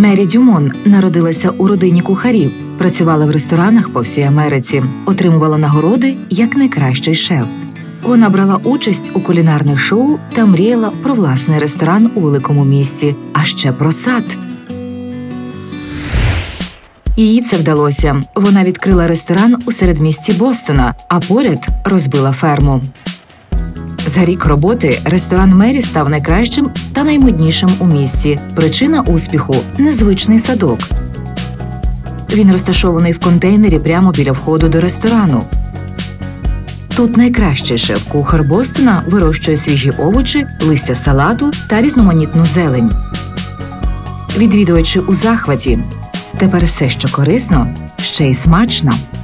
Мері Дюмон народилася у родині кухарів, працювала в ресторанах по всій Америці, отримувала нагороди як найкращий шеф. Вона брала участь у кулінарних шоу та мріяла про власний ресторан у великому місті, а ще про сад. Їй це вдалося. Вона відкрила ресторан у середмісті Бостона, а поряд розбила ферму. За рік роботи ресторан Мері став найкращим та наймоднішим у місті. Причина успіху – незвичний садок. Він розташований в контейнері прямо біля входу до ресторану. Тут найкращий шеф-кухар Бостона вирощує свіжі овочі, листя салату та різноманітну зелень. Відвідувачі у захваті. Тепер все, що корисно, ще й смачно.